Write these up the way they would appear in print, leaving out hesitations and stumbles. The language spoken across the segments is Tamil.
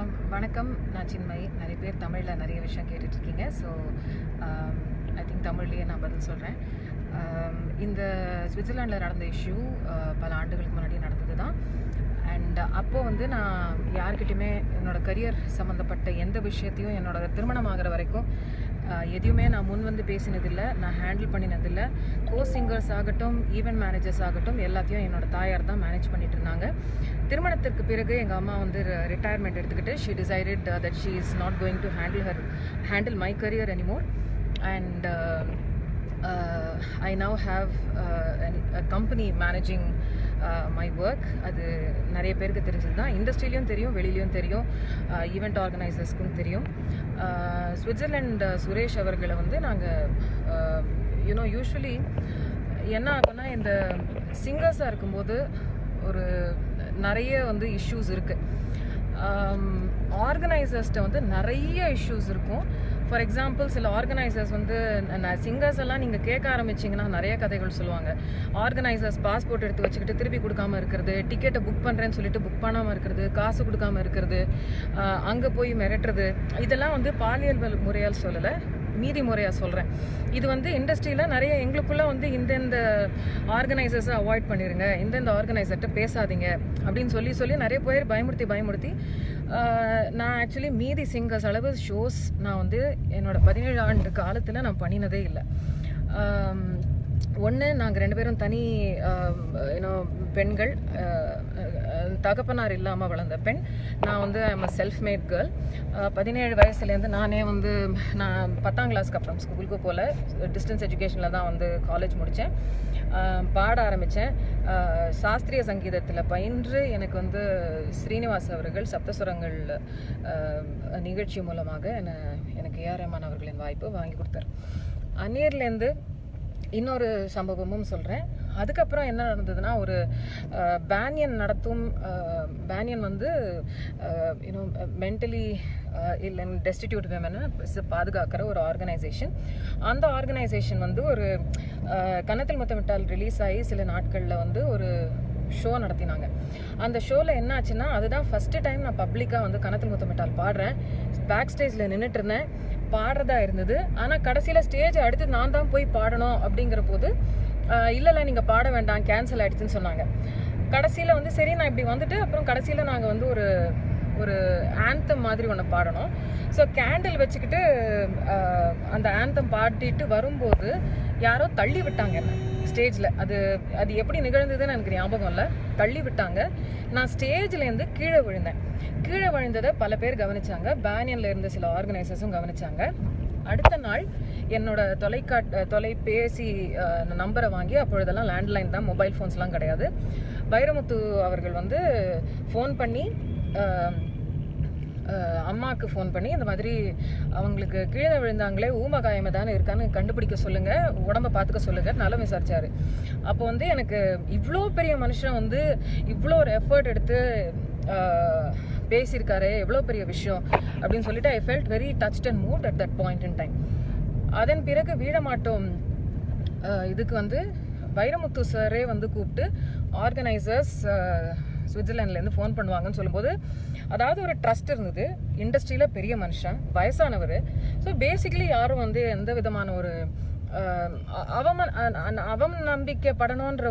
வணக்கம். நான் சின்மயி. நிறைய பேர் தமிழில் நிறைய விஷயம் கேட்டுட்ருக்கீங்க. ஸோ ஐ திங்க் தமிழ்லேயே நான் பதில் சொல்கிறேன். இந்த சுவிட்சர்லாண்டில் நடந்த இஷ்யூ பல ஆண்டுகளுக்கு முன்னாடி நடந்தது தான். அண்ட் அப்போது வந்து நான் யார்கிட்டையுமே என்னோடய கரியர் சம்மந்தப்பட்ட எந்த விஷயத்தையும் என்னோட திருமணம் ஆகிற வரைக்கும் எதையுமே நான் முன் வந்து பேசினதில்லை, நான் ஹேண்டில் பண்ணினதில்லை. சிங்கர்ஸ் ஆகட்டும், ஈவெண்ட் மேனேஜர்ஸ் ஆகட்டும், எல்லாத்தையும் என்னோடய தாயார் தான் மேனேஜ் பண்ணிட்டு இருந்தாங்க. திருமணத்திற்கு பிறகு எங்கள் அம்மா வந்து ரிட்டையர்மெண்ட் எடுத்துக்கிட்டு she decided that she is not going to handle my career anymore. And I now have a company managing my work. அது நிறைய பேருக்கு தெரிஞ்சது தான். இண்டஸ்ட்ரியிலையும் தெரியும், வெளியிலையும் தெரியும், ஈவெண்ட் ஆர்கனைசர்ஸ்க்கும் தெரியும். சுவிட்சர்லாண்ட் சுரேஷ் அவர்களை வந்து நாங்கள் யூஸ்வலி என்ன ஆகும்னா, இந்த சிங்கர்ஸாக இருக்கும்போது ஒரு நிறைய வந்து இஷ்யூஸ் இருக்குது. ஆர்கனைசர்ஸ்கிட்ட வந்து நிறைய இஷ்யூஸ் இருக்கும். ஃபார் எக்ஸாம்பிள், சில ஆர்கனைசர்ஸ் வந்து சிங்கர்ஸ் எல்லாம் நீங்கள் கேட்க ஆரம்பிச்சிங்கன்னா நிறைய கதைகள் சொல்லுவாங்க. ஆர்கனைசர்ஸ் பாஸ்போர்ட் எடுத்து வச்சுக்கிட்டு திருப்பி கொடுக்காமல் இருக்கிறது, டிக்கெட்டை புக் பண்ணுறேன்னு சொல்லிட்டு புக் பண்ணாமல் இருக்கிறது, காசு கொடுக்காமல் இருக்கிறது, அங்கே போய் மிரட்டுறது, இதெல்லாம் வந்து பாலியல் முறையால் சொல்லலை, மீதி முறையாக சொல்கிறேன். இது வந்து இண்டஸ்ட்ரியில் நிறைய எங்களுக்குள்ளே வந்து இந்தந்த ஆர்கனைசர்ஸை அவாய்ட் பண்ணிடுங்க, இந்தந்த ஆர்கனைசர்கிட்ட பேசாதீங்க அப்படின்னு சொல்லி நிறைய பேர் பயமுறுத்தி நான் ஆக்சுவலி மீதி சிங்கர்ஸ் அளவு ஷோஸ் நான் வந்து என்னோடய 17 ஆண்டு காலத்தில் நான் பண்ணினதே இல்லை. ஒன்று, நாங்கள் 2 பேரும் தனி பெண்கள், தகப்பனார் இல்லாமல் வளர்ந்த பெண். நான் வந்து I'm a self made girl. 17 வயசுலேருந்து நானே வந்து நான் 10ஆம் கிளாஸ்க்கு அப்புறம் ஸ்கூலுக்கு போல் டிஸ்டன்ஸ் எஜுகேஷனில் தான் வந்து காலேஜ் முடித்தேன். பாட ஆரம்பித்தேன். சாஸ்திரிய சங்கீதத்தில் பயின்று எனக்கு வந்து ஸ்ரீனிவாஸ் அவர்கள் சப்தஸ்வரங்கள் நிகழ்ச்சி மூலமாக எனக்கு ஏஆர் ரஹ்மான் அவர்களின் வாய்ப்பு வாங்கி கொடுத்தார். அந்நேர்லேருந்து இன்னொரு சம்பவமும் சொல்கிறேன். அதுக்கப்புறம் என்ன நடந்ததுன்னா, ஒரு பேனியன் நடத்தும், பேனியன் வந்து மென்டலி இல்லை டெஸ்டிடியூட் விமனை பாதுகாக்கிற ஒரு ஆர்கனைசேஷன். அந்த ஆர்கனைசேஷன் வந்து ஒரு கன்னத்தில் முத்தமிட்டால் ரிலீஸ் ஆகி சில நாட்களில் வந்து ஒரு ஷோ நடத்தினாங்க. அந்த ஷோவில் என்ன ஆச்சுன்னா, அதுதான் ஃபஸ்ட்டு டைம் நான் பப்ளிக்காக வந்து கன்னத்தில் முத்தமிட்டால் பாடுறேன். பேக் ஸ்டேஜில் நின்றுட்டு இருந்தேன், பாடுறதா இருந்தது. ஆனால் கடைசியில் ஸ்டேஜ் அடுத்து நான் தான் போய் பாடணும் அப்படிங்கிற போது இல்லை நீங்கள் பாட வேண்டாம், கேன்சல் ஆகிடுச்சுன்னு சொன்னாங்க. கடைசியில் வந்து சரி நான் இப்படி வந்துட்டு அப்புறம் கடைசியில் நாங்கள் வந்து ஒரு ஆந்தம் மாதிரி ஒன்று பாடணும். ஸோ கேண்டில் வச்சுக்கிட்டு அந்த ஆந்தம் பாடிட்டு வரும்போது யாரோ தள்ளி விட்டாங்க என்ன ஸ்டேஜில். அது எப்படி நிகழ்ந்ததுன்னு எனக்கு ஞாபகம் இல்லை. தள்ளி விட்டாங்க. நான் ஸ்டேஜ்லேருந்து கீழே விழுந்தேன். கீழே விழுந்ததை பல பேர் கவனிச்சாங்க. பேனியனில் இருந்த சில ஆர்கனைசர்ஸும் கவனிச்சாங்க. அடுத்த நாள் என்னோட தொலைபேசி நம்பரை வாங்கி, அப்பொழுதெல்லாம் லேண்ட்லைன் தான், மொபைல் ஃபோன்ஸ்லாம் கிடையாது. வைரமுத்து அவர்கள் வந்து ஃபோன் பண்ணி அம்மாவுக்கு ஃபோன் பண்ணி இந்த மாதிரி அவங்களுக்கு கீழே விழுந்தாங்களே ஊமகாயமை தானே இருக்கான்னு கண்டுபிடிக்க சொல்லுங்கள், உடம்பை பார்த்துக்க சொல்லுங்கள், நலம் விசாரிச்சார். அப்போ வந்து எனக்கு இவ்வளோ பெரிய மனுஷன் வந்து இவ்வளோ ஒரு எஃபர்ட் எடுத்து பேசியிருக்காரு, எவ்வளோ பெரிய விஷயம் அப்படின்னு சொல்லிட்டு I felt very touched and moved at that point in time. அதன் பிறகு வீடமாட்டோம் இதுக்கு வந்து வைரமுத்து சாரே வந்து கூப்பிட்டு ஆர்கனைசர்ஸ் சுவிட்சர்லாண்ட்லேருந்து ஃபோன் பண்ணுவாங்கன்னு சொல்லும்போது, அதாவது ஒரு ட்ரஸ்ட் இருந்தது. இண்டஸ்ட்ரியில் பெரிய மனுஷன், வயசானவர். ஸோ பேசிக்கலி யாரும் வந்து எந்த விதமான ஒரு அவநம்பிக்கைப்படணுன்ற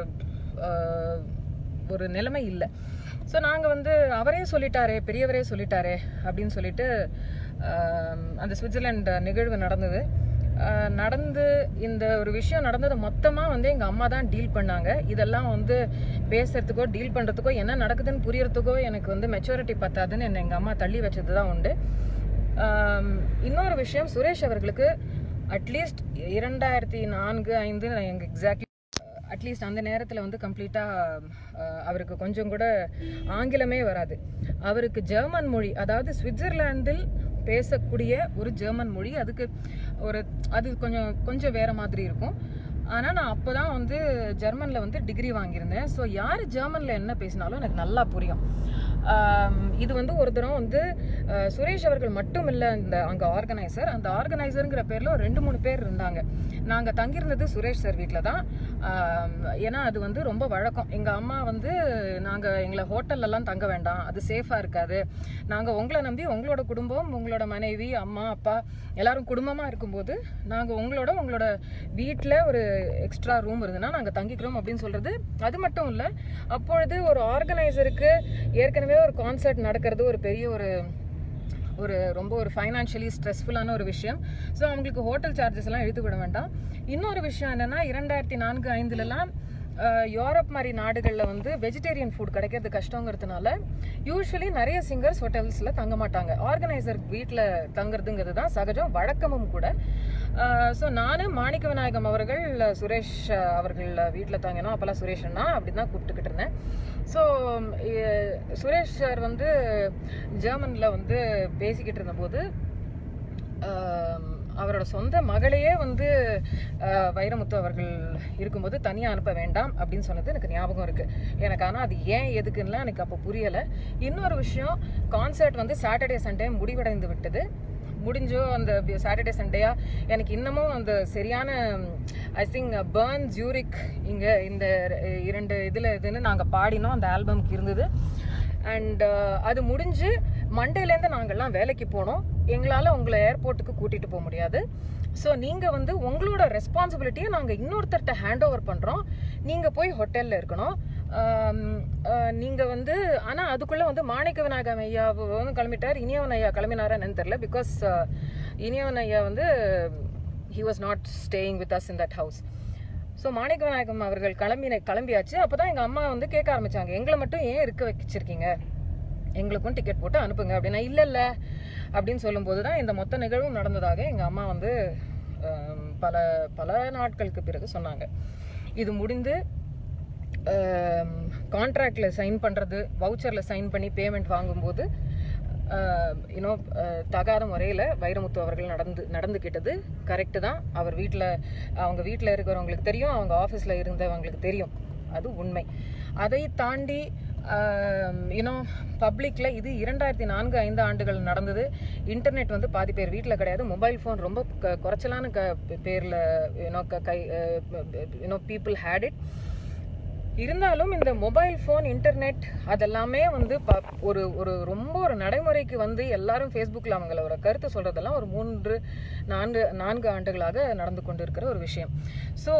ஒரு நிலைமை இல்லை. ஸோ நாங்கள் வந்து அவரே சொல்லிட்டாரே, பெரியவரே சொல்லிட்டாரே அப்படின்னு சொல்லிட்டு அந்த சுவிட்சர்லாண்ட் நிகழ்வு நடந்து இந்த ஒரு விஷயம் நடந்தது மொத்தமாக வந்து எங்கள் அம்மா தான் டீல் பண்ணாங்க. இதெல்லாம் வந்து பேசுறதுக்கோ டீல் பண்ணுறதுக்கோ என்ன நடக்குதுன்னு புரியறதுக்கோ எனக்கு வந்து மெச்சூரிட்டி பத்தாதுன்னு எங்கள் அம்மா தள்ளி வச்சது தான் உண்டு. இன்னொரு விஷயம், சுரேஷ் அவர்களுக்கு அட்லீஸ்ட் 2004-05 எங்கள் எக்ஸாக்ட்லி அட்லீஸ்ட் அந்த நேரத்தில் வந்து கம்ப்ளீட்டாக அவருக்கு கொஞ்சம் கூட ஆங்கிலமே வராது. அவருக்கு ஜெர்மன் மொழி, அதாவது சுவிட்சர்லாண்டில் பேசக்கூடிய ஒரு ஜெர்மன் மொழி, அது கொஞ்சம் வேறு மாதிரி இருக்கும். ஆனால் நான் அப்போ தான் வந்து ஜெர்மனில் வந்து டிகிரி வாங்கியிருந்தேன். ஸோ யார் ஜெர்மனில் என்ன பேசினாலும் எனக்கு நல்லா புரியும். இது வந்து ஒரு தரம் வந்து சுரேஷ் அவர்கள் மட்டும் இல்லை இந்த அங்கே ஆர்கனைசர், அந்த ஆர்கனைசருங்கிற பேரில் ஒரு 2-3 பேர் இருந்தாங்க. நாங்கள் தங்கியிருந்தது சுரேஷ் சார் வீட்டில் தான். ஏன்னா அது வந்து ரொம்ப வழக்கம். எங்கள் அம்மா வந்து எங்களை ஹோட்டல்லலாம் தங்க வேண்டாம், அது சேஃபாக இருக்காது, நாங்கள் உங்களை நம்பி உங்களோட குடும்பம், உங்களோட மனைவி, அம்மா, அப்பா எல்லாரும் குடும்பமாக இருக்கும்போது நாங்கள் உங்களோட வீட்டில் ஒரு எக்ஸ்ட்ரா ரூம் இருந்ததுன்னா நாங்கள் தங்கிக்கிறோம் அப்படின்னு சொல்கிறது. அது மட்டும் இல்லை, அப்பொழுது ஒரு ஆர்கனைசருக்கு ஏற்கனவே ஒரு கான்சர்ட் நடக்கிறது ஒரு பெரிய ரொம்ப ஒரு ஃபைனான்ஷியலி ஸ்ட்ரெஸ்ஃபுல்லான ஒரு விஷயம். ஸோ அவங்களுக்கு ஹோட்டல் சார்ஜஸ் எல்லாம் எடுத்து விட வேண்டாம். இன்னொரு விஷயம் என்னென்னா 2004-5லலாம் யூரோப் மாதிரி நாடுகளில் வந்து வெஜிடேரியன் ஃபுட் கிடைக்கிறது கஷ்டங்கிறதுனால யூஸ்வலி நிறைய சிங்கர்ஸ் ஹோட்டல்ஸில் தங்க மாட்டாங்க. ஆர்கனைசர் வீட்டில் தங்குறதுங்கிறது தான் சகஜம், வழக்கமும் கூட. ஸோ நான் மாணிக்க விநாயகம் அவர்கள் சுரேஷ் அவர்கள் வீட்டில் தங்கினோம். அப்போல்லாம் சுரேஷ் அண்ணா அப்படி தான் கூப்பிட்டுக்கிட்டு இருந்தேன். ஸோ சுரேஷ் சார் வந்து ஜெர்மனில் வந்து பேசிக்கிட்டு இருந்தபோது அவரோட சொந்த மகளையே வந்து வைரமுத்து அவர்கள் இருக்கும்போது தனியாக அனுப்ப வேண்டாம் அப்படின்னு சொன்னது எனக்கு ஞாபகம் இருக்குது எனக்கு. ஆனால் அது ஏன் எதுக்குன்னா எனக்கு அப்போ புரியலை. இன்னொரு விஷயம், கான்சர்ட் வந்து சாட்டர்டே சண்டே முடிவடைந்து விட்டது. முடிஞ்சோ அந்த சாட்டர்டே சண்டேயா எனக்கு இன்னமும் அந்த சரியான ஐ திங்க் பர்ன் ஜூரிக் இங்கே இந்த 2 இதுன்னு நாங்கள் பாடினோம், அந்த ஆல்பம்க்கு இருந்தது. அண்ட் அது முடிஞ்சு மண்டேலேருந்து நாங்கள்லாம் வேலைக்கு போனோம். எங்களால் உங்களை ஏர்போர்ட்டுக்கு கூட்டிகிட்டு போக முடியாது. ஸோ நீங்கள் வந்து உங்களோட ரெஸ்பான்சிபிலிட்டியை நாங்கள் இன்னொருத்தர்கிட்ட ஹேண்ட் ஓவர் பண்ணுறோம், நீங்கள் போய் ஹோட்டலில் இருக்கணும். நீங்கள் வந்து ஆனால் அதுக்குள்ளே வந்து மாணிக்க விநாயகம் ஐயா வந்து கிளம்பிட்டார், இனியவன் ஐயா கிளம்பினாரா என்னன்னு தெரில. பிகாஸ் இனியவன் ஐயா வந்து he was not staying with us in that house. So Manikka Vinayagam அவர்கள் கிளம்பியாச்சு. அப்போ தான் எங்கள் அம்மா வந்து கேட்க ஆரம்பித்தாங்க, எங்களை மட்டும் ஏன் இருக்க வச்சிருக்கீங்க, எங்களுக்கும் டிக்கெட் போட்டு அனுப்புங்க அப்படின்னா. இல்லை அப்படின்னு சொல்லும்போது தான் இந்த மொத்த நிகழ்வும் நடந்ததாக எங்கள் அம்மா வந்து பல நாட்களுக்கு பிறகு சொன்னாங்க. இது முடிந்து கான்ட்ராக்டில் சைன் பண்ணுறது, வவுச்சரில் சைன் பண்ணி பேமெண்ட் வாங்கும்போது தகாத முறையில் வைரமுத்து அவர்கள் நடந்துக்கிட்டது கரெக்டு தான். அவங்க வீட்டில் இருக்கிறவங்களுக்கு தெரியும், அவங்க ஆஃபீஸில் இருந்தவங்களுக்கு தெரியும், அது உண்மை. அதை தாண்டி பப்ளிக்கில் இது 2004-5 ஆண்டுகள் நடந்தது. இன்டர்நெட் வந்து பாதி பேர் வீட்டில் கிடையாது, மொபைல் ஃபோன் ரொம்ப குறைச்சலான பேரில் பீப்புள் ஹேட் இட். இருந்தாலும் இந்த மொபைல் ஃபோன், இன்டர்நெட் அதெல்லாமே வந்து ஒரு நடைமுறைக்கு வந்து எல்லாரும் ஃபேஸ்புக்கில் அவங்களோட கருத்தை சொல்கிறதெல்லாம் ஒரு 3-4 ஆண்டுகளாக நடந்து கொண்டு இருக்கிற ஒரு விஷயம். ஸோ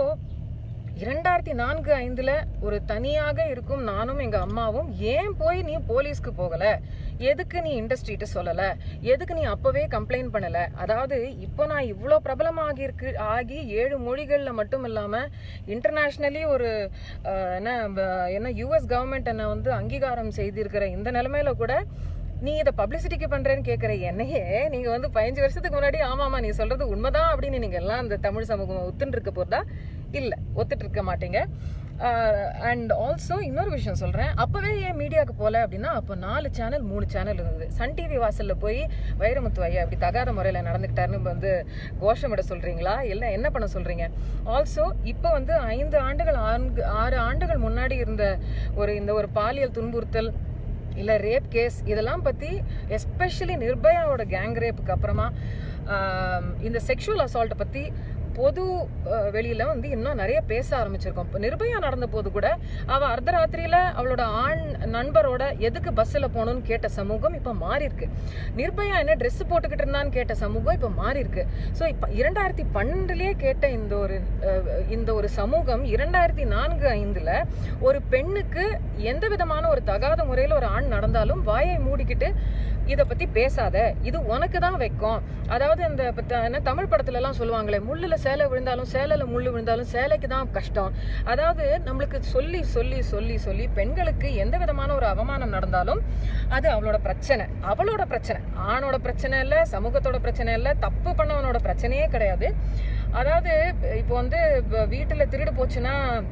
2004-5 ஒரு தனியாக இருக்கும் நானும் எங்கள் அம்மாவும் ஏன் போய் நீ போலீஸ்க்கு போகலை, எதுக்கு நீ இண்டஸ்ட்ரிகிட்ட சொல்லலை, எதுக்கு நீ அப்போவே கம்ப்ளைண்ட் பண்ணலை. அதாவது இப்போ நான் இவ்வளோ பிரபலமாகி 7 மொழிகளில் மட்டும் இல்லாமல் இன்டர்நேஷ்னலி ஒரு என்ன யூஎஸ் கவர்மெண்ட் என்னை வந்து அங்கீகாரம் செய்திருக்கிற இந்த நிலைமையில கூட நீ இதை பப்ளிசிட்டிக்கு பண்ணுறேன்னு கேட்குற என்னையே நீங்கள் வந்து 15 வருஷத்துக்கு முன்னாடி ஆமாம்மா நீ சொல்கிறது உண்மைதான் அப்படின்னு நீங்கள் எல்லாம் அந்த தமிழ் சமூகம் ஒத்துன்னு இருக்க போகிறதா? இல்லை, ஒத்துட்டு இருக்க மாட்டீங்க. அண்ட் ஆல்சோ இன்னொரு விஷயம் சொல்கிறேன், அப்போவே ஏன் மீடியாவுக்கு போகல அப்படின்னா, அப்போ 3 சேனல் இருந்தது. சன் டிவி வாசலில் போய் வைரமுத்து ஐயா அப்படி தகாத முறையில் நடந்துக்கிட்டாருன்னு வந்து கோஷமிட சொல்கிறீங்களா, இல்லை என்ன பண்ண சொல்கிறீங்க? ஆல்சோ இப்போ வந்து 6 ஆண்டுகள் முன்னாடி இருந்த ஒரு பாலியல் துன்புறுத்தல் இல்லை ரேப் கேஸ் இதெல்லாம் பற்றி, எஸ்பெஷலி நிர்பயாவோட கேங் ரேப்புக்கு அப்புறமா இந்த செக்ஷுவல் அசால்ட்டை பற்றி பொது வெளியில் வந்து இன்னும் நிறைய பேச ஆரம்பிச்சிருக்கோம். இப்போ நிர்பயா நடந்த போது கூட அவள் அர்த்தராத்திரியில் அவளோட ஆண் நண்பரோட எதுக்கு பஸ்ஸில் போகணும்னு கேட்ட சமூகம் இப்போ மாறி இருக்கு. நிர்பயா என்ன ட்ரெஸ் போட்டுக்கிட்டு இருந்தான்னு கேட்ட சமூகம் இப்போ மாறி இருக்கு. ஸோ இப்போ 2012 கேட்ட இந்த ஒரு சமூகம் 2004-5 ஒரு பெண்ணுக்கு எந்த விதமான ஒரு தகாத முறையில் ஒரு ஆண் நடந்தாலும் வாயை மூடிக்கிட்டு இதை பற்றி பேசாத, இது உனக்கு தான் வைக்கும். அதாவது இந்த தமிழ் படத்துலலாம் சொல்லுவாங்களே, முள்ளில் சேலை விழுந்தாலும் சேலையில் முள் விழுந்தாலும் சேலைக்கு தான் கஷ்டம். அதாவது நம்மளுக்கு சொல்லி சொல்லி சொல்லி சொல்லி பெண்களுக்கு எந்த விதமான ஒரு அவமானம் நடந்தாலும் அது அவளோட பிரச்சனை, ஆணோட பிரச்சனை இல்லை, சமூகத்தோட பிரச்சனை இல்லை, தப்பு பண்ணவனோட பிரச்சனையே கிடையாது. அதாவது இப்போ வந்து வீட்டில் திருடு போச்சுன்னா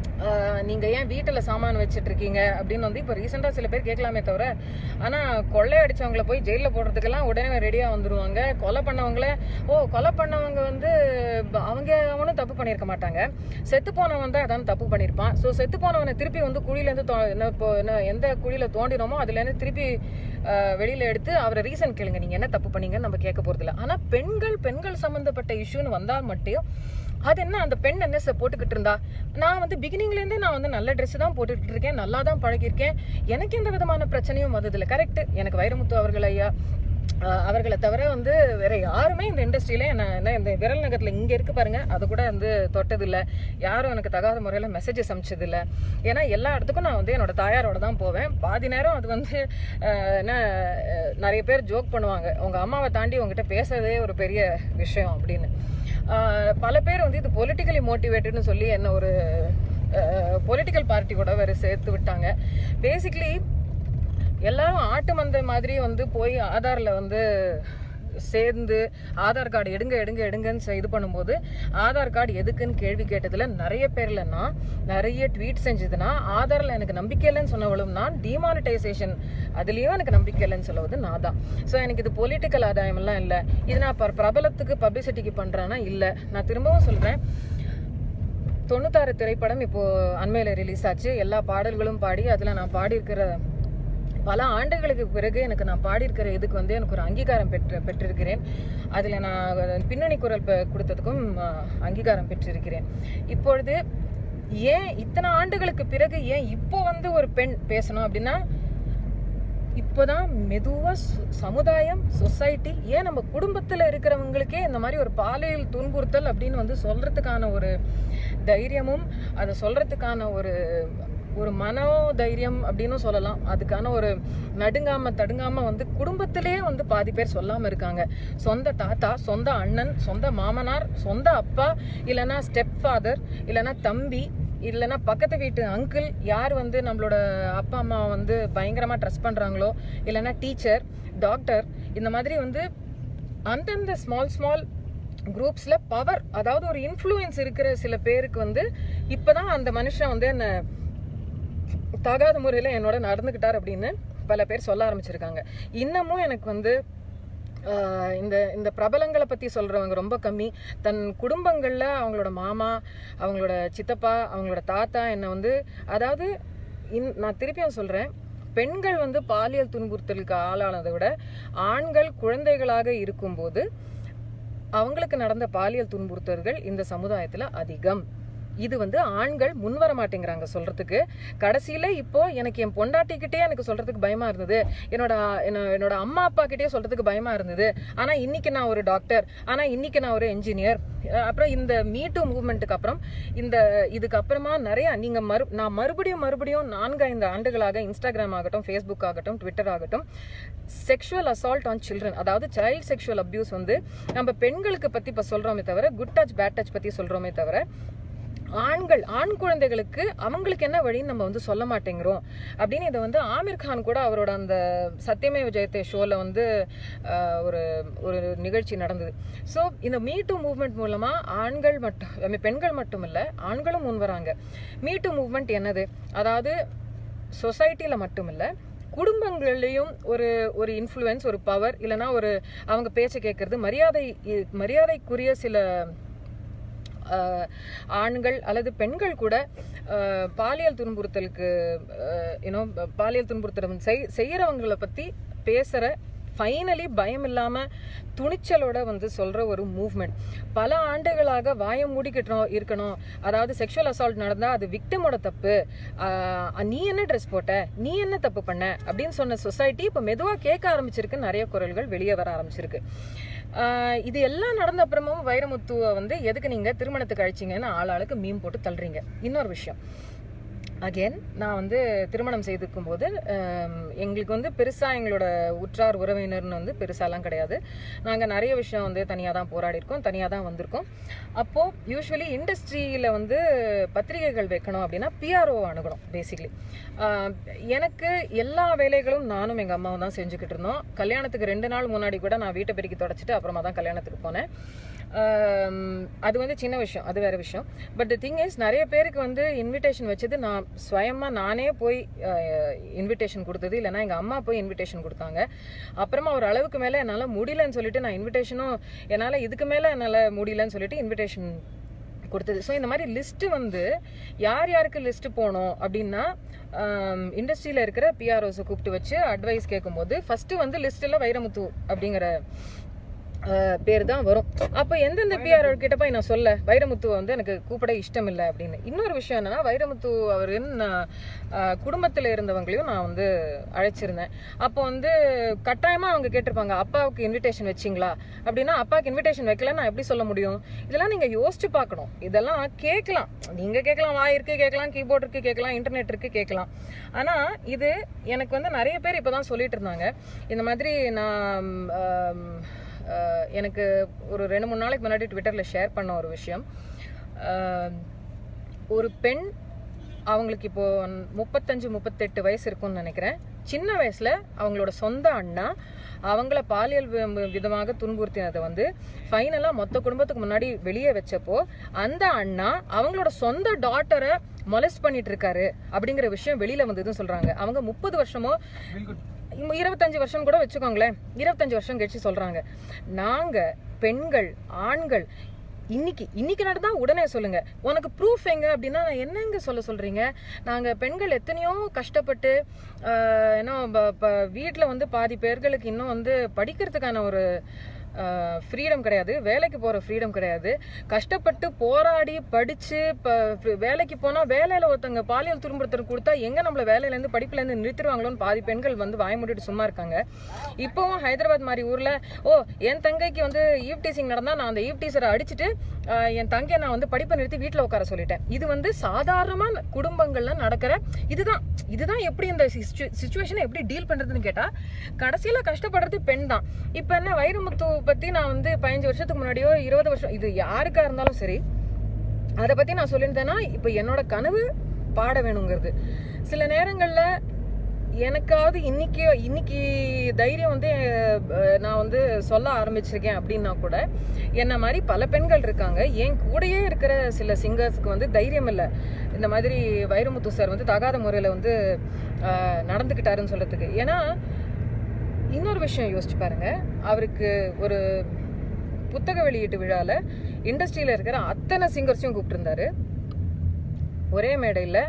நீங்கள் ஏன் வீட்டில் சாமான் வச்சுட்டு இருக்கீங்க அப்படின்னு வந்து இப்போ ரீசெண்டாக சில பேர் கேட்கலாமே தவிர, ஆனால் கொள்ளை அடித்தவங்களை போய் ஜெயிலில் போடுறதுக்கெல்லாம் உடனே ரெடியாக வந்துடுவாங்க. கொலை பண்ணவங்க வந்து அவனும் தப்பு பண்ணியிருக்க மாட்டாங்க, செத்து போனவன் தான் அதான் தப்பு பண்ணியிருப்பான். ஸோ செத்து போனவனை திருப்பி வந்து குழியிலேருந்து எந்த குழியில் தோண்டினோமோ அதுலேருந்து திருப்பி வெளியில் எடுத்து அவரை ரீசன் கேளுங்க, நீங்கள் என்ன தப்பு பண்ணீங்கன்னு நம்ம கேட்க போகிறதில்ல. ஆனால் பெண்கள் சம்மந்தப்பட்ட இஷ்யூன்னு வந்தால் மட்டும் அது என்ன அந்த பெண் என்ன போட்டுக்கிட்டு இருந்தா, நான் வந்து பிகினிங்லேருந்தே நான் வந்து நல்ல ட்ரெஸ் தான் போட்டுக்கிட்டு இருக்கேன், நல்லா தான் பழகியிருக்கேன், எனக்கு எந்த விதமான பிரச்சனையும் வந்ததில்லை. கரெக்டு, எனக்கு வைரமுத்து அவர்கள் ஐயா அவர்களை தவிர வந்து வேற யாருமே இந்த இண்டஸ்ட்ரியில என்ன இந்த விரல் நகரத்தில் இங்கே இருக்கு பாருங்க, அதை கூட வந்து தொட்டதில்லை. யாரும் எனக்கு தகாத முறையில் மெசேஜஸ் அனுப்பிச்சதில்லை. ஏன்னா எல்லா இடத்துக்கும் நான் வந்து என்னோட தாயாரோட தான் போவேன். பாதி நேரம் அது வந்து என்ன நிறைய பேர் ஜோக் பண்ணுவாங்க, உங்கள் அம்மாவை தாண்டி உங்ககிட்ட பேசுறதே ஒரு பெரிய விஷயம் அப்படின்னு. பல பேர் வந்து இது பொலிட்டிக்கலி மோட்டிவேட்டட்னு சொல்லி என்ன ஒரு பொலிட்டிக்கல் பார்ட்டி கூட வேறு சேர்த்து விட்டாங்க. பேசிக்லி எல்லாரும் ஆட்டு மந்தை மாதிரி வந்து போய் ஆதாரில் வந்து சேர்ந்து ஆதார் கார்டு எடுங்கன்னு இது பண்ணும்போது, ஆதார் கார்டு எதுக்குன்னு கேள்வி கேட்டதில் நிறைய பேர்ல நான் நிறைய ட்வீட் செஞ்சதுன்னா, ஆதாரில் எனக்கு நம்பிக்கை இல்லைன்னு சொன்னவளும் நான், டிமானிட்டைசேஷன் அதுலேயும் எனக்கு நம்பிக்கை இல்லைன்னு சொல்லுவது நான் தான். ஸோ எனக்கு இது பொலிட்டிக்கல் ஆதாயமெல்லாம் இல்லை, இது நான் பிரபலத்துக்கு பப்ளிசிட்டிக்கு பண்ணுறேன்னா இல்லை. நான் திரும்பவும் சொல்கிறேன், 96 திரைப்படம் இப்போது அண்மையில் ரிலீஸ் ஆச்சு. எல்லா பாடல்களும் பாடி அதில் நான் பாடியிருக்கிற பல ஆண்டுகளுக்கு பிறகு நான் பாடியிருக்கிற இதுக்கு வந்து எனக்கு ஒரு அங்கீகாரம் பெற்றிருக்கிறேன். அதில் நான் பின்னணி குரல் கொடுத்ததுக்கும் அங்கீகாரம் பெற்றிருக்கிறேன். இப்பொழுது ஏன் இத்தனை ஆண்டுகளுக்கு பிறகு ஏன் இப்போ வந்து ஒரு பெண் பேசணும் அப்படின்னா, இப்போதான் மெதுவாக சமுதாயம், சொசைட்டி, ஏன் நம்ம குடும்பத்தில் இருக்கிறவங்களுக்கே இந்த மாதிரி ஒரு பாலியல் துன்புறுத்தல் அப்படின்னு வந்து சொல்கிறதுக்கான ஒரு தைரியமும், அதை சொல்கிறதுக்கான ஒரு மனோ தைரியம் அப்படின்னு சொல்லலாம், அதுக்கான ஒரு தடுங்காம வந்து குடும்பத்திலே வந்து பாதி பேர் சொல்லாமல் இருக்காங்க. சொந்த தாத்தா, சொந்த அண்ணன், சொந்த மாமனார், சொந்த அப்பா, இல்லைன்னா ஸ்டெப் ஃபாதர், இல்லைன்னா தம்பி, இல்லைன்னா பக்கத்து வீட்டு அங்கிள், யார் வந்து நம்மளோட அப்பா அம்மா வந்து பயங்கரமாக ட்ரஸ்ட் பண்ணுறாங்களோ, இல்லைன்னா டீச்சர், டாக்டர், இந்த மாதிரி வந்து அந்தந்த ஸ்மால் குரூப்ஸில் பவர், அதாவது ஒரு இன்ஃப்ளூயன்ஸ் இருக்கிற சில பேருக்கு வந்து இப்போ தான் அந்த மனுஷன் வந்து என்ன தகாத முறையில் என்னோட நடந்துக்கிட்டார் அப்படின்னு பல பேர் சொல்ல ஆரம்பிச்சிருக்காங்க. இன்னமும் எனக்கு வந்து இந்த பிரபலங்களை பற்றி சொல்கிறவங்க ரொம்ப கம்மி. தன் குடும்பங்களில் அவங்களோட மாமா, அவங்களோட சித்தப்பா, அவங்களோட தாத்தா என்னை வந்து, அதாவது நான் திருப்பியும் சொல்கிறேன், பெண்கள் வந்து பாலியல் துன்புறுத்தலுக்கு ஆளானதை விட ஆண்கள் குழந்தைகளாக இருக்கும்போது அவங்களுக்கு நடந்த பாலியல் துன்புறுத்தல்கள் இந்த சமுதாயத்தில் அதிகம். இது வந்து ஆண்கள் முன் வர மாட்டேங்கிறாங்க சொல்றதுக்கு. கடைசியில இப்போ எனக்கு என் பொண்டாட்டிக்கிட்டே எனக்கு சொல்றதுக்கு பயமா இருந்தது, என்னோட அம்மா அப்பா கிட்டே சொல்றதுக்கு பயமா இருந்தது. ஆனா இன்னைக்கு நான் ஒரு டாக்டர், ஆனா இன்னைக்கு நான் ஒரு என்ஜினியர். அப்புறம் இந்த மீட்டூ மூவ்மெண்ட்டுக்கு அப்புறம் இதுக்கு அப்புறமா நிறைய நான் மறுபடியும் 4-5 ஆண்டுகளாக இன்ஸ்டாகிராம் ஆகட்டும், ஃபேஸ்புக் ஆகட்டும், ட்விட்டர் ஆகட்டும், செக்ஷுவல் அசால்ட் ஆன் சில்ட்ரன், அதாவது சைல்ட் செக்ஷுவல் அப்யூஸ் வந்து நம்ம பெண்களுக்கு பத்தி இப்ப சொல்றோமே தவிர, குட் டச் பேட் டச் பத்தி சொல்றோமே தவிர, ஆண் குழந்தைகளுக்கு அவங்களுக்கு என்ன வழின்னு நம்ம வந்து சொல்ல மாட்டேங்கிறோம் அப்படின்னு இதை வந்து ஆமீர் கான் கூட அவரோட அந்த சத்தியமேவ ஜெயத்தே ஷோவில் வந்து ஒரு நிகழ்ச்சி நடந்தது. ஸோ இந்த மீட்டூ மூவ்மெண்ட் மூலமாக பெண்கள் மட்டும் இல்லை, ஆண்களும் முன் வராங்க. மீட்டூ மூவ்மெண்ட் என்னது, அதாவது சொசைட்டியில் மட்டும் இல்லை, குடும்பங்கள்லேயும் ஒரு இன்ஃப்ளூயன்ஸ், ஒரு பவர், இல்லைன்னா அவங்க பேச்சை கேட்கறது, மரியாதைக்குரிய சில ஆண்கள் அல்லது பெண்கள் கூட பாலியல் துன்புறுத்தலுக்கு பாலியல் துன்புறுத்தல் செய்யறவங்களை பத்தி பேசுற, ஃபைனலி பயம் இல்லாம துணிச்சலோட வந்து சொல்ற ஒரு மூவ்மெண்ட். பல ஆண்டுகளாக வாயை மூடிக்கிட்டோம் இருக்கணும், அதாவது செக்ஷுவல் அசால்ட் நடந்தா அது விக்டிமோட தப்பு, நீ என்ன ட்ரெஸ் போட்ட, நீ என்ன தப்பு பண்ண அப்படின்னு சொன்ன சொசைட்டி இப்போ மெதுவா கேட்க ஆரம்பிச்சிருக்கு. நிறைய குரல்கள் வெளியே வர ஆரம்பிச்சிருக்கு. இது எல்லாம் நடந்த அப்புறமும் வைரமுத்துவை வந்து எதுக்கு நீங்க திருமணத்துக்கு அழிச்சிங்கன்னு ஆளாளுக்கு மீம் போட்டு தள்ளுறீங்க. இன்னொரு விஷயம், அகெயின் நான் வந்து திருமணம் செய்திருக்கும் போது எங்களுக்கு வந்து பெருசாக எங்களோட உற்றார் உறவினர்னு வந்து பெருசாலாம் கிடையாது. நாங்கள் நிறைய விஷயம் வந்து தனியாக தான் போராடிருக்கோம், தனியாக தான் வந்திருக்கோம். அப்போது யூஸ்வலி இண்டஸ்ட்ரியில் வந்து பத்திரிகைகள் வைக்கணும் அப்படின்னா பிஆர்ஓ அணுகணும். பேசிக்லி எனக்கு எல்லா வேலைகளும் நானும் எங்கள் அம்மாவும் தான் செஞ்சுக்கிட்டு இருந்தோம். கல்யாணத்துக்கு 2 நாள் முன்னாடி கூட நான் வீட்டை பெருக்கி தொடச்சிட்டு அப்புறமா தான் கல்யாணத்துக்கு போனேன். அது வந்து சின்ன விஷயம், அது வேற விஷயம். பட் தி திங் இஸ், நிறைய பேருக்கு வந்து இன்விடேஷன் வச்சது நான் சுயமாக நானே போய் இன்விடேஷன் கொடுத்தது, இல்லைனா எங்கள் அம்மா போய் இன்விடேஷன் கொடுத்தாங்க. அப்புறமா ஒரு அளவுக்கு மேலே என்னால் முடியலன்னு சொல்லிட்டு நான் இன்விடேஷனும் என்னால் இதுக்கு மேலே என்னால் முடியலன்னு சொல்லிட்டு இன்விடேஷன் கொடுத்தது. ஸோ இந்த மாதிரி லிஸ்ட்டு வந்து யார் யாருக்கு லிஸ்ட்டு போகணும் அப்படின்னா, இண்டஸ்ட்ரியில் இருக்கிற பிஆர்ஓஸை கூப்பிட்டு வச்சு அட்வைஸ் கேட்கும்போது ஃபஸ்ட்டு வந்து லிஸ்ட்டில் வைரமுத்து அப்படிங்கிற பேர் தான் வரும். அப்போ எந்தெந்த பிஆர்ஓ கிட்ட போய் நான் சொல்ல வைரமுத்துவை வந்து எனக்கு கூப்பிட இஷ்டம் இல்லை அப்படின்னு. இன்னொரு விஷயம் என்னன்னா, வைரமுத்து அவரின் குடும்பத்தில் இருந்தவங்களையும் நான் வந்து அழைச்சிருந்தேன். அப்போ வந்து கட்டாயமாக அவங்க கேட்டிருப்பாங்க, அப்பாவுக்கு இன்விடேஷன் வச்சிங்களா அப்படின்னா. அப்பாவுக்கு இன்விடேஷன் வைக்கல நான் எப்படி சொல்ல முடியும்? இதெல்லாம் நீங்கள் யோசிச்சு பார்க்கணும். இதெல்லாம் கேட்கலாம், நீங்கள் கேட்கலாம், வாய் இருக்கு கேட்கலாம், கீபோர்ட் இருக்கு கேட்கலாம், இன்டர்நெட் இருக்கு கேட்கலாம். ஆனால் இது எனக்கு வந்து நிறைய பேர் இப்போ தான் சொல்லிட்டு இருந்தாங்க. இந்த மாதிரி நான் எனக்கு ஒரு 2-3 நாளைக்கு முன்னாடி ட்விட்டரில் ஷேர் பண்ண ஒரு விஷயம். ஒரு பெண், அவங்களுக்கு இப்போது 35-38 வயசு இருக்கும்னு நினைக்கிறேன். சின்ன வயசில் அவங்களோட சொந்த அண்ணா அவங்கள பாலியல் விதமாக துன்புறுத்தினதை வந்து ஃபைனலாக மொத்த குடும்பத்துக்கு முன்னாடி வெளியே வச்சப்போ அந்த அண்ணா அவங்களோட சொந்த டாட்டரை மொலஸ்ட் பண்ணிட்டு இருக்காரு அப்படிங்கிற விஷயம் வெளியில் வந்ததுன்னு சொல்கிறாங்க. அவங்க 30 வருஷமோ 25 வருஷம் கூட வச்சுக்கோங்களேன், 25 வருஷம் கழிச்சு சொல்றாங்க. நாங்க பெண்கள், ஆண்கள் இன்னைக்கு நடந்தா உடனே சொல்லுங்க, உனக்கு ப்ரூஃப் எங்க அப்படின்னா என்னங்க சொல்றீங்க? நாங்க பெண்கள் எத்தனையோ கஷ்டப்பட்டு ஏன்னா வீட்டுல வந்து பாதி பேர்களுக்கு இன்னும் வந்து படிக்கிறதுக்கான ஒரு ஃப்ரீடம் கிடையாது, வேலைக்கு போகிற ஃப்ரீடம் கிடையாது. கஷ்டப்பட்டு போராடி படித்து இப்போ வேலைக்கு போனால் வேலையில் ஒருத்தங்க பாலியல் துன்புறுத்தல் கொடுத்தா எங்கே நம்மளை வேலையிலேருந்து படிப்புலேருந்து நிறுத்திடுவாங்களோன்னு பாதி பெண்கள் வந்து வாய் மூடிட்டு சும்மா இருக்காங்க. இப்போவும் ஹைதராபாத் மாதிரி ஊரில் என் தங்கைக்கு வந்து ஈவ் டீசிங் நடந்தால் நான் அந்த ஈவ் டீசரை அடிச்சுட்டு என் தங்கையை நான் வந்து படிப்பை நிறுத்தி வீட்டில் உட்கார சொல்லிட்டேன். இது வந்து சாதாரணமாக குடும்பங்கள்ல நடக்கிற இதுதான் எப்படி இந்த சிச்சுவேஷனை எப்படி டீல் பண்ணுறதுன்னு கேட்டால் கடைசியில் கஷ்டப்படுறது பெண் தான். இப்போ என்ன வைரமுத்து பற்றி நான் வந்து 15 வருஷத்துக்கு முன்னாடியோ 20 வருஷம், இது யாருக்கா இருந்தாலும் சரி, அதை பற்றி நான் சொல்லியிருந்தேன்னா இப்போ என்னோட கனவு பாட வேணுங்கிறது. சில நேரங்களில் எனக்காவது இன்னைக்கு தைரியம் வந்து நான் வந்து சொல்ல ஆரம்பிச்சிருக்கேன் அப்படின்னா கூட என்ன மாதிரி பல பெண்கள் இருக்காங்க. என் கூடயே இருக்கிற சில சிங்கர்ஸ்க்கு வந்து தைரியம் இல்லை இந்த மாதிரி வைரமுத்து சார் வந்து தகாத முறையில் வந்து நடந்துக்கிட்டாருன்னு சொல்கிறதுக்கு. ஏன்னா இன்னொரு விஷயம் யோசிச்சு பாருங்க, அவருக்கு ஒரு புத்தக வெளியீட்டு விழாவில் இண்டஸ்ட்ரியில் இருக்கிற அத்தனை சிங்கர்ஸையும் கூப்பிட்டுருந்தாரு ஒரே மேடையில்.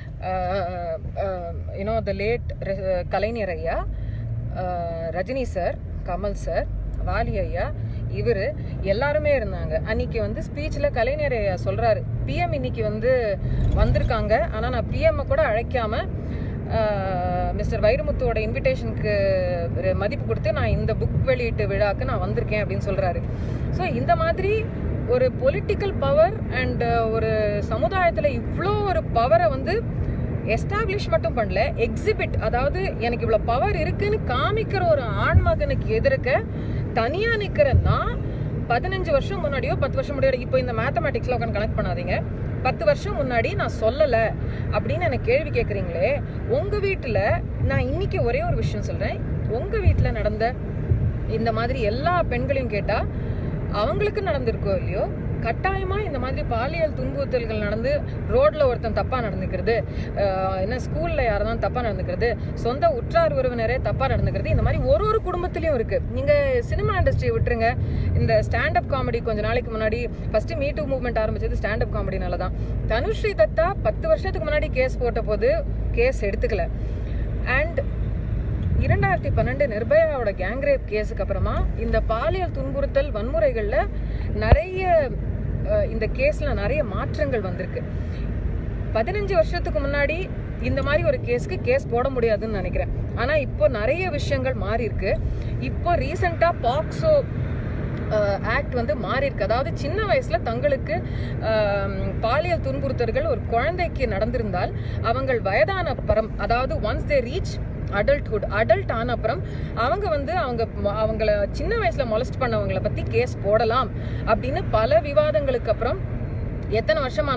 த லேட் கலைஞர் ஐயா, ரஜினி சார், கமல் சார், வாலி ஐயா, இவர் எல்லாருமே இருந்தாங்க. அன்னைக்கு வந்து ஸ்பீச்சில் கலைஞர் ஐயா சொல்கிறாரு, பிஎம் இன்னைக்கு வந்து வந்திருக்காங்க, ஆனால் நான் பிஎம்மை கூட அழைக்காமல் மிஸ்டர் வைரமுத்துவோட இன்விடேஷனுக்கு மதிப்பு கொடுத்து நான் இந்த புக் வெளியீட்டு விழாவுக்கு நான் வந்திருக்கேன் அப்படின்னு சொல்கிறாரு. ஸோ இந்த மாதிரி ஒரு பொலிட்டிக்கல் பவர் அண்ட் ஒரு சமுதாயத்தில் இவ்வளோ ஒரு பவரை வந்து எஸ்டாப்ளிஷ் மட்டும் பண்ணல, எக்ஸிபிட், அதாவது எனக்கு இவ்வளோ பவர் இருக்குன்னு காமிக்கிற ஒரு ஆண்மகனுக்கு எதிர்க்க தனியாக நிற்கிறேன்னா 15 வருஷம் முன்னாடியோ 10 வருஷம் முன்னாடியோ, இப்போ இந்த மேத்தமேட்டிக்ஸில் உட்காந்து கனெக்ட் பண்ணாதீங்க, 10 வருஷம் முன்னாடி நான் சொல்லலை அப்படின்னு எனக்கு கேள்வி கேட்குறீங்களே. உங்கள் வீட்டில் நான் இன்னைக்கு ஒரே ஒரு விஷயம் சொல்கிறேன், உங்கள் வீட்டில் நடந்த இந்த மாதிரி எல்லா பெண்களையும் கேட்டால் அவங்களுக்கு நடந்திருக்கோ இல்லையோ, கட்டாயமாக இந்த மாதிரி பாலியல் துன்புறுத்தல்கள் நடந்து ரோட்டில் ஒருத்தன் தப்பாக நடந்துக்கிறது, என்ன ஸ்கூலில் யாரும் தப்பாக நடந்துக்கிறது, சொந்த உற்றார் உறவினரே தப்பாக நடந்துக்கிறது, இந்த மாதிரி ஒரு குடும்பத்துலேயும் இருக்குது. நீங்கள் சினிமா இண்டஸ்ட்ரியை விட்டுருங்க, இந்த ஸ்டாண்டப் காமெடி கொஞ்சம் நாளைக்கு முன்னாடி ஃபஸ்ட்டு மீ டூ மூவ்மெண்ட் ஆரம்பிச்சது ஸ்டாண்டப் காமெடினால தான். தனுஸ்ரீ தத்தா 10 வருஷத்துக்கு முன்னாடி கேஸ் போட்ட போது கேஸ் எடுத்துக்கல. அண்ட் 2012 நிர்பயாவோட கேங்ரேப் கேஸுக்கு அப்புறமா இந்த பாலியல் துன்புறுத்தல் வன்முறைகளில் நிறைய இந்த கேஸில் நிறைய மாற்றங்கள் வந்திருக்கு. 15 வருஷத்துக்கு முன்னாடி இந்த மாதிரி ஒரு கேஸ் போட முடியாதுன்னு நினைக்கிறேன். ஆனால் இப்போ நிறைய விஷயங்கள் மாறி இருக்கு. இப்போ ரீசெண்டாக பாக்ஸோ ஆக்ட் வந்து மாறி இருக்கு. அதாவது சின்ன வயசுல தங்களுக்கு பாலியல் துன்புறுத்தல்கள் ஒரு குழந்தைக்கு நடந்திருந்தால் அவங்கள் வயதான அப்புறம், அதாவது ஒன்ஸ் தே ரீச் அடல்ட் ஆன அப்புறம் அவங்க வந்து அவங்கள சின்ன வயசுல மொலஸ்ட் பண்ணவங்களை பத்தி கேஸ் போடலாம் அப்படின்னு பல விவாதங்களுக்கு அப்புறம் எத்தனை வருஷம் ஆனாலும்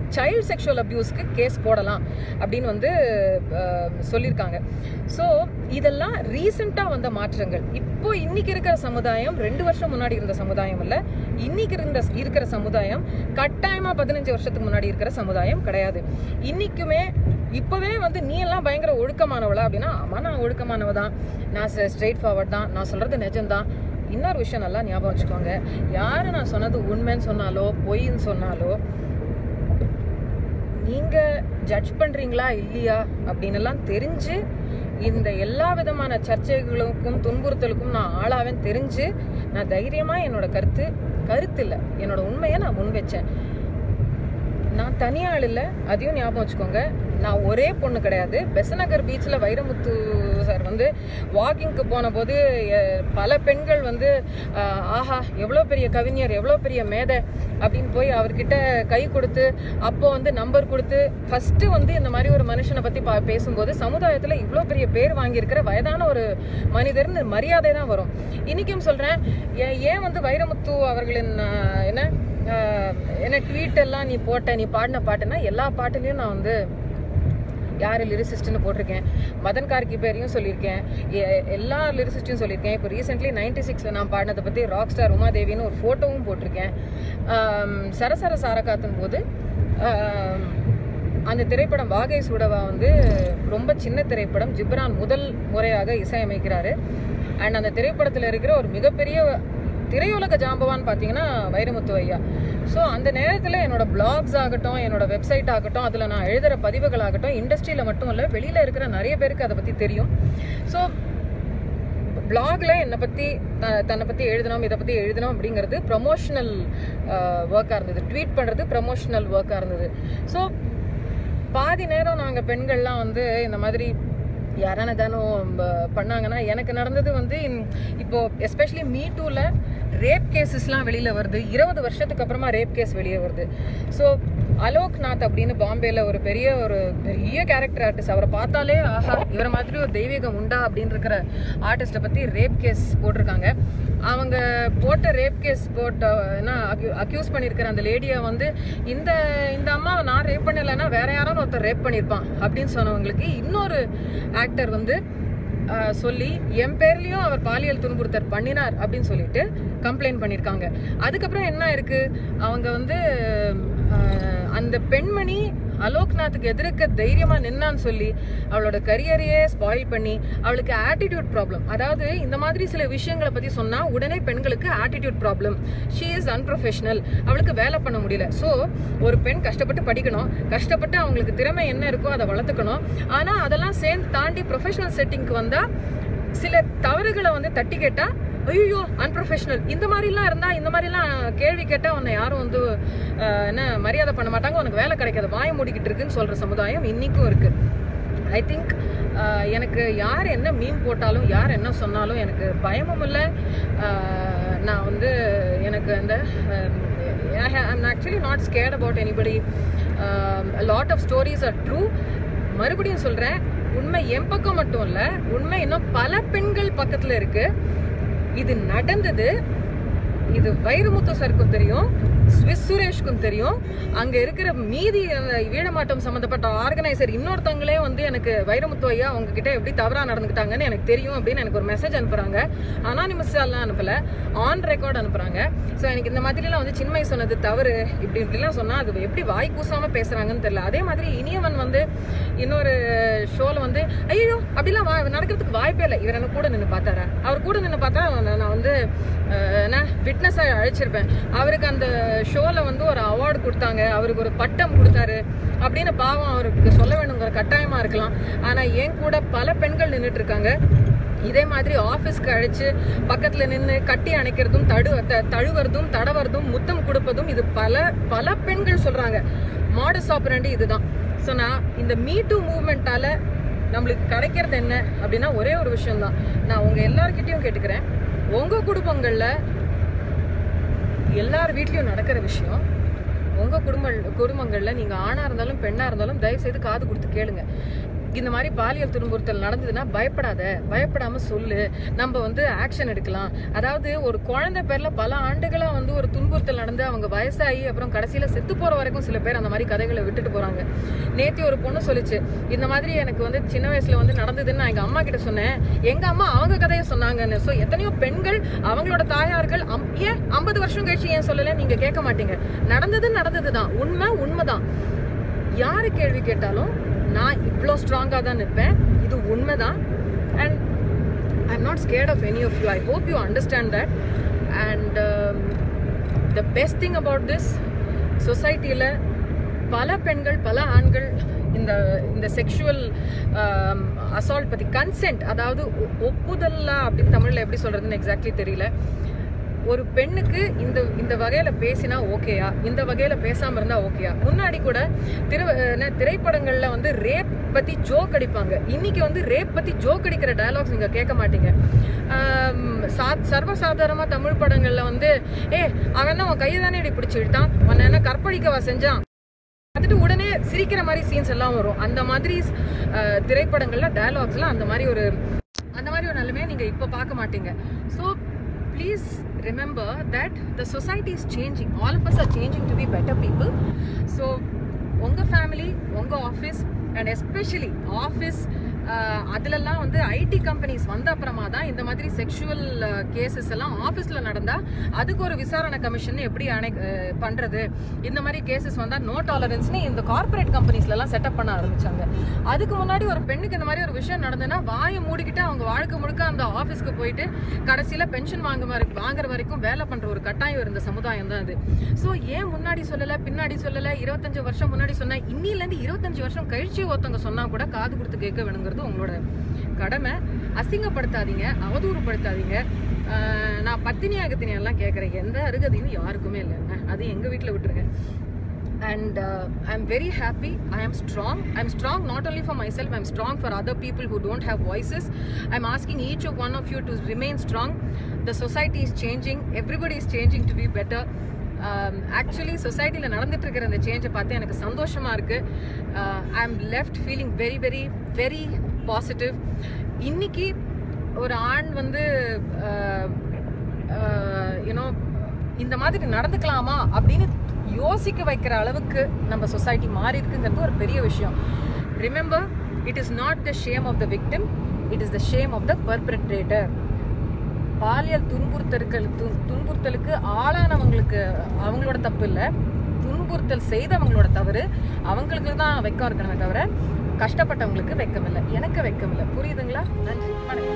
சைல்டு செக்ஷுவல் அப்யூஸ்க்கு கேஸ் போடலாம் அப்படின்னு வந்து சொல்லியிருக்காங்க. ஸோ இதெல்லாம் ரீசெண்டாக வந்த மாற்றங்கள். இப்போ இன்னைக்கு இருக்கிற சமுதாயம் 2 வருஷம் முன்னாடி இருந்த சமுதாயம் இல்லை. இன்னைக்கு இருக்கிற சமுதாயம் கட்டாயமாக 15 வருஷத்துக்கு முன்னாடி இருக்கிற சமுதாயம் கிடையாது. இன்னைக்குமே இப்போவே வந்து நீ எல்லாம் பயங்கர ஒழுக்கமானவளா அப்படின்னா, ஆமாம் நான் ஒழுக்கமானவ தான், நான் ஸ்ட்ரெயிட் ஃபார்வர்ட் தான், நான் சொல்கிறது நிஜம்தான். இன்னொரு விஷயம் நல்லா ஞாபகம் வச்சுக்கோங்க, யார் நான் சொன்னது உண்மைன்னு சொன்னாலோ பொய்ன்னு சொன்னாலோ நீங்கள் ஜட்ஜ் பண்ணுறீங்களா இல்லையா அப்படின்னுலாம் தெரிஞ்சு இந்த எல்லா விதமான சர்ச்சைகளுக்கும் துன்புறுத்தலுக்கும் நான் ஆளாவேன் தெரிஞ்சு நான் தைரியமாக என்னோட கருத்து இல்லை, என்னோட உண்மையை நான் முன் வச்சேன். நான் தனியாள் இல்லை, அதையும் ஞாபகம் வச்சுக்கோங்க. நான் ஒரே பொண்ணு கிடையாது. பெசநகர் பீச்சில் வைரமுத்து சார் வந்து வாக்கிங்க்கு போன போது பல பெண்கள் வந்து ஆஹா எவ்வளோ பெரிய கவிஞர், எவ்வளோ பெரிய மேதை அப்படின்னு போய் அவர்கிட்ட கை கொடுத்து அப்போ வந்து நம்பர் கொடுத்து ஃபஸ்ட்டு வந்து இந்த மாதிரி ஒரு மனுஷனை பற்றி பேசும்போது சமுதாயத்தில் இவ்வளோ பெரிய பேர் வாங்கியிருக்கிற வயதான ஒரு மனிதர்னு மரியாதை தான் வரும். இன்றைக்கும் சொல்கிறேன், ஏன் வந்து வைரமுத்து அவர்களின் என்ன ட்வீட் எல்லாம் நீ பாடின பாட்டுன்னா எல்லா பாட்டுலேயும் நான் வந்து யார் லிரிசிஸ்ட்னு போட்டிருக்கேன். மதன் கார்கி பேரையும் சொல்லியிருக்கேன், எல்லா லிரிசிஸ்ட்டையும் சொல்லியிருக்கேன். இப்போ ரீசெண்ட்லி 96 நான் பாடினதை பற்றி ராக் ஸ்டார் உமாதேவின்னு ஒரு ஃபோட்டோவும் போட்டிருக்கேன். சரசர சாரகாத்தும் போது அந்த திரைப்படம் வாகை சுடவா வந்து ரொம்ப சின்ன திரைப்படம். ஜிப்ரான் முதல் முறையாக இசையமைக்கிறாரு. அண்ட் அந்த திரைப்படத்தில் இருக்கிற ஒரு மிகப்பெரிய திரையுலக ஜாம்பவான்னு பார்த்தீங்கன்னா வைரமுத்து ஐயா. ஸோ அந்த நேரத்தில் என்னோட பிளாக்ஸ் ஆகட்டும், என்னோட வெப்சைட் ஆகட்டும், அதில் நான் எழுதுகிற பதிவுகள் ஆகட்டும், இண்டஸ்ட்ரியில் மட்டும் இல்லை வெளியில் இருக்கிற நிறைய பேருக்கு அதை பற்றி தெரியும். ஸோ பிளாகில் தன்னை பற்றி எழுதணும், இதை பற்றி எழுதணும் அப்படிங்கிறது ப்ரமோஷனல் ஒர்க்காக இருந்தது. ட்வீட் பண்ணுறது ப்ரமோஷனல் ஒர்க்காக இருந்தது. ஸோ பாதி நேரம் நாங்கள் பெண்கள்லாம் வந்து இந்த மாதிரி யாரான தானும் பண்ணாங்கன்னா, எனக்கு நடந்தது வந்து இப்போது எஸ்பெஷலி மீ2ல ரேப் கேஸஸ்லாம் வெளியில் வருது. 20 வருஷத்துக்கு அப்புறமா ரேப் கேஸ் வெளியே வருது. ஸோ அலோக்நாத் அப்படின்னு பாம்பேல ஒரு பெரிய கேரக்டர் ஆர்டிஸ்ட், அவரை பார்த்தாலே ஆஹா இவரை மாதிரி ஒரு தெய்வீகம் உண்டா அப்படின்னு இருக்கிற ஆர்டிஸ்ட்டை பற்றி ரேப் கேஸ் போட்டிருக்காங்க. அவங்க போட்ட ரேப் கேஸ் அக்யூஸ் பண்ணியிருக்கிற அந்த லேடியை வந்து இந்த அம்மாவை நான் ரேப் பண்ணலைன்னா வேற யாரும் ஒருத்தர் ரேப் பண்ணியிருப்பான் அப்படின்னு சொன்னவங்களுக்கு இன்னொரு ஆக்டர் வந்து சொல்லி என் பேர்லயும் அவர் பாலியல் துன்புறுத்தல் பண்ணினார் அப்படின்னு சொல்லிட்டு கம்ப்ளைண்ட் பண்ணியிருக்காங்க. அதுக்கப்புறம் என்ன இருக்கு, அவங்க வந்து அந்த பெண்மணி அலோக்நாத்துக்கு எதிர்க்க தைரியமா நின்னான்னு சொல்லி அவளோட கரியரையே ஸ்பாயில் பண்ணி அவளுக்கு ஆட்டிடியூட் ப்ராப்ளம். அதாவது இந்த மாதிரி சில விஷயங்களை பத்தி சொன்னா உடனே பெண்களுக்கு attitude problem, she is unprofessional, அவளுக்கு வேலை பண்ண முடியல. ஸோ ஒரு பெண் கஷ்டப்பட்டு படிக்கணும், கஷ்டப்பட்டு அவங்களுக்கு திறமை என்ன இருக்கோ அதை வளர்த்துக்கணும். ஆனா அதெல்லாம் சேர்ந்து தாண்டி ப்ரொஃபஷனல் செட்டிங்க்கு வந்தா சில தவறுகளை வந்து தட்டி கேட்டா ஐயோ அன்ப்ரொஃபஷனல், இந்த மாதிரிலாம் இருந்தால் இந்த மாதிரிலாம் கேள்வி கேட்டால் உன்னை யாரும் வந்து என்ன மரியாதை பண்ண மாட்டாங்க, உனக்கு வேலை கிடைக்காது, வாய மூடிக்கிட்டு இருக்குன்னு சொல்கிற சமுதாயம் இன்றைக்கும் இருக்குது. ஐ திங்க் எனக்கு யார் என்ன மீன் போட்டாலும் யார் என்ன சொன்னாலும் எனக்கு பயமும் இல்லை. நான் வந்து எனக்கு அந்த I'm actually not scared about anybody. A lot of stories are true. மறுபடியும் சொல்கிறேன், உண்மை என் பக்கம் மட்டும் இல்லை, உண்மை இன்னும் பல பெண்கள் பக்கத்தில் இருக்குது. இது நடந்தது, இது வைரமுத்து சருக்கும் தெரியும், ஸ்விஸ் சுரேஷ்க்கும் தெரியும், அங்கே இருக்கிற மீதி வீடமாட்டம் சம்மந்தப்பட்ட ஆர்கனைசர் இன்னொருத்தவங்களே வந்து எனக்கு வைரமுத்து ஐயா உங்ககிட்ட எப்படி தவறாக நடந்துக்கிட்டாங்கன்னு எனக்கு தெரியும் அப்படின்னு எனக்கு ஒரு மெசேஜ் அனுப்புகிறாங்க. அனானிமஸாலாம் அனுப்பலை, ஆன் ரெக்கார்ட் அனுப்புகிறாங்க. ஸோ எனக்கு இந்த மாதிரிலாம் வந்து சின்மய் சொன்னது தவறு இப்படிலாம் சொன்னால் அது எப்படி வாய் கூசாமல் பேசுகிறாங்கன்னு தெரியல. அதே மாதிரி இனியவன் வந்து இன்னொரு ஷோவில் வந்து ஐயோ அப்படிலாம் நடக்கிறதுக்கு வாய்ப்பே இல்லை, இவர் என்ன கூட நின்று பார்த்தாரா, அவர் கூட நின்று பார்த்தா நான் வந்து என்ன விட்னஸாக அழைச்சிருப்பேன். அவருக்கு அந்த ஷோவில் வந்து ஒரு அவார்டு கொடுத்தாங்க, அவருக்கு ஒரு பட்டம் கொடுத்தாரு அப்படின்னு பாவம் அவருக்கு சொல்ல வேணுங்கிற கட்டாயமாக இருக்கலாம். ஆனால் என் கூட பல பெண்கள் நின்றுட்டு இருக்காங்க. இதே மாதிரி ஆஃபீஸ்க்கு அழைச்சு பக்கத்தில் நின்று கட்டி அணைக்கிறதும் தழுவுறதும் தடவறதும் முத்தம் கொடுப்பதும் இது பல பெண்கள் சொல்கிறாங்க. மாடஸ் ஆப்பரண்டி இதுதான். ஸோ நான் இந்த மீ2 மூவ்மெண்ட்டால் நம்மளுக்கு கிடைக்கிறது என்ன அப்படின்னா ஒரே ஒரு விஷயம்தான். நான் உங்கள் எல்லார்கிட்டையும் கேட்டுக்கிறேன், உங்கள் குடும்பங்களில் எல்லார் வீட்லேயும் நடக்கிற விஷயம், உங்கள் குடும்பங்களில் நீங்கள் ஆணாக இருந்தாலும் பெண்ணாக இருந்தாலும் தயவுசெய்து காது கொடுத்து கேளுங்க. இந்த மாதிரி பாலியல் துன்புறுத்தல் நடந்ததுன்னா பயப்படாம சொல்லு, நம்ம வந்து ஆக்ஷன் எடுக்கலாம். அதாவது ஒரு குழந்தை பேர்ல பல ஆண்டுகளா வந்து ஒரு துன்புறுத்தல் நடந்து அவங்க வயசாகி அப்புறம் கடைசியில செத்து போற வரைக்கும் சில பேர் அந்த மாதிரி கதைகளை விட்டுட்டு போறாங்க. நேத்தி ஒரு பொண்ணு சொல்லிச்சு, இந்த மாதிரி எனக்கு வந்து சின்ன வயசுல வந்து நடந்ததுன்னு நான் எங்க அம்மா கிட்ட சொன்னேன், எங்க அம்மா அவங்க கதையை சொன்னாங்கன்னு. ஸோ எத்தனையோ பெண்கள் அவங்களோட தாயார்கள் ஏன் 50 வருஷம் கழிச்சு ஏன் சொல்லல நீங்க கேட்க மாட்டீங்க. நடந்ததுதான், உண்மைதான். யாரு கேள்வி கேட்டாலும் நான் இவ்வளோ ஸ்ட்ராங்காக தான் நிற்பேன், இது உண்மைதான். And I am not scared of any of you. I hope you understand that. And the best thing about this, சொசைட்டியில் பல பெண்கள் பல ஆண்கள் இந்த செக்ஷுவல் அசால்ட் பற்றி கன்சென்ட், அதாவது ஒப்புதல்லா அப்படின்னு தமிழில் எப்படி சொல்கிறதுன்னு எக்ஸாக்ட்லி தெரியல. ஒரு பெண்ணுக்கு இந்த வகையில் பேசினா ஓகேயா, இந்த வகையில் பேசாமல் இருந்தால் ஓகேயா. முன்னாடி கூட திரைப்படங்களில் வந்து ரேப் பற்றி ஜோக் அடிப்பாங்க. இன்னைக்கு வந்து ரேப் பற்றி ஜோக் அடிக்கிற டயலாக்ஸ் நீங்கள் கேட்க மாட்டீங்க. சர்வசாதாரணமாக தமிழ் படங்களில் வந்து அவன் தான் உன் கையை தானே இப்படி பிடிச்சி விட்டான், உன்னை என்ன கற்பழிக்கவா செஞ்சான், அதுட்டு உடனே சிரிக்கிற மாதிரி சீன்ஸ் எல்லாம் வரும். அந்த மாதிரி திரைப்படங்கள்ல டயலாக்ஸ்லாம் அந்த மாதிரி ஒரு நிலைமையை நீங்கள் இப்போ பார்க்க மாட்டீங்க. So please remember that the society is changing. All of us are changing to be better people. So unga family, unga office, and especially office அதிலெல்லாம் வந்து ஐடி கம்பெனிஸ் வந்த அப்புறமா தான் இந்த மாதிரி செக்ஷுவல் கேசஸ் எல்லாம் ஆஃபீஸில் நடந்தால் அதுக்கு ஒரு விசாரணை கமிஷன் எப்படி பண்ணுறது, இந்த மாதிரி கேசஸ் வந்தால் நோ டாலரன்ஸ்னு இந்த கார்பரேட் கம்பெனிஸ்லாம் செட்டப் பண்ண ஆரம்பித்தாங்க. அதுக்கு முன்னாடி ஒரு பெண்ணுக்கு இந்த மாதிரி ஒரு விஷயம் நடந்ததுன்னா வாயை மூடிக்கிட்டு அவங்க வாழ்க்கை முழுக்க அந்த ஆஃபீஸ்க்கு போயிட்டு கடைசியில் பென்ஷன் வாங்குற வரைக்கும் வேலை பண்ணுற ஒரு கட்டாயம் இருந்த சமுதாயம் தான் அது. ஸோ ஏன் முன்னாடி சொல்லலை, பின்னாடி சொல்லலை, 25 வருஷம் முன்னாடி சொன்னேன், இன்னிலேருந்து 25 வருஷம் கழிச்சு ஒருத்தவங்க சொன்னால் கூட காது கொடுத்து கேட்க வேணுங்கிறது உங்களோட கடமை. அசிங்கப்படுத்தாதீங்க, அவதூறுப்படுத்தாதீங்க. நான் பத்தினியாகத்தினியெல்லாம் கேட்குறேன், எந்த அருகதையும் யாருக்குமே இல்லைங்க, அது எங்கள் வீட்டில் விட்டுருங்க. And I'm very happy. I am strong not only for myself, I'm strong for other people who don't have voices. I'm asking each of one of you to remain strong. The society is changing, everybody is changing to be better. Actually சொசைட்டியில் நடந்துட்டு இருக்கிற இந்த சேஞ்சை பார்த்து எனக்கு சந்தோஷமாக இருக்குது. I am left feeling very very very positive. இன்னைக்கு ஒரு ஆண் வந்து யூனோ இந்த மாதிரி நடந்துக்கலாமா அப்படின்னு யோசிக்க வைக்கிற அளவுக்கு நம்ம சொசைட்டி மாறி இருக்குங்கிறது ஒரு பெரிய விஷயம். Remember, it is not the shame of the victim, it is the shame of the perpetrator. பாலியல் துன்புறுத்தலுக்கு ஆளானவங்களுக்கு அவங்களோட தப்பு இல்லை, துன்புறுத்தல் செய்தவங்களோட தவறு. அவங்களுக்கு தான் வெக்கம் இருக்கணுமே தவிர கஷ்டப்பட்டவங்களுக்கு வெக்கம் இல்லை, எனக்கு வெக்கம் இல்லை. புரியுதுங்களா? நன்றி, வணக்கம்.